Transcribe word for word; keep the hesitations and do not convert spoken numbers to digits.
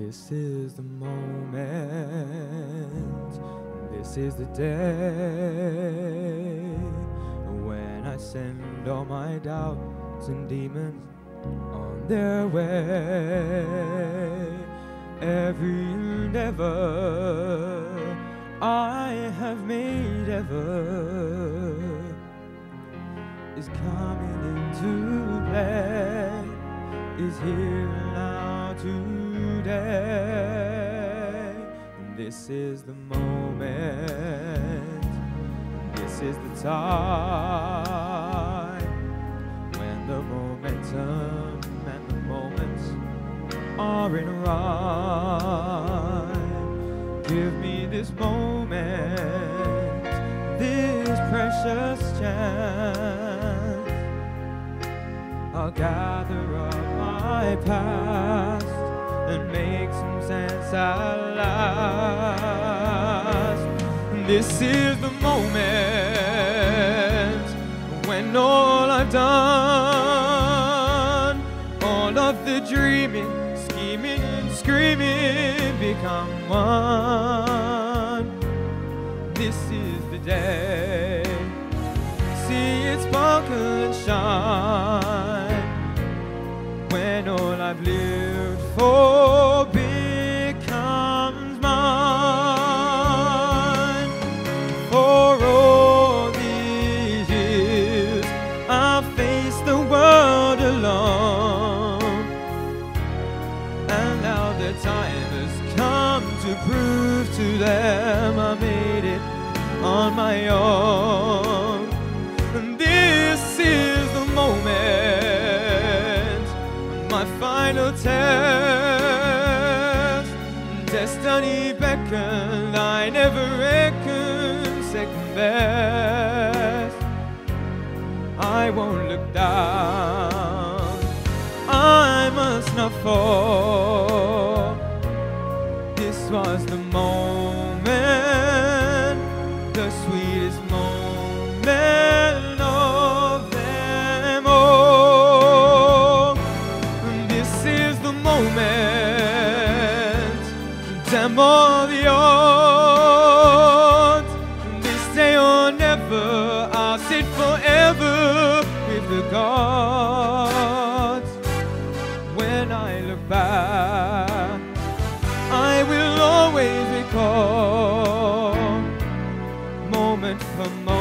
This is the moment, this is the day when I send all my doubts and demons on their way. Every endeavor I have made ever is coming into play, is here now today. This is the moment, this is the time when the momentum and the moments are in a rhyme. Give me this moment, this precious chance. I'll gather up my past and make some sense at last. This is the moment when all I've done, all of the dreaming, scheming and screaming become one. This is the day, see it sparkle and shine, when all I've lived for becomes mine. For all these years I've faced the world alone, and now the time has come to prove to them I made it on my own. And this is the moment, my final test. Destiny beckoned, I never reckoned second best. I won't look down, I must not fall. This was the moment, the sweetest moment of them all. This is the moment, damn all the odds. This day or never, I'll sit forever with the gods. When I look back, I will always recall, moment for moment,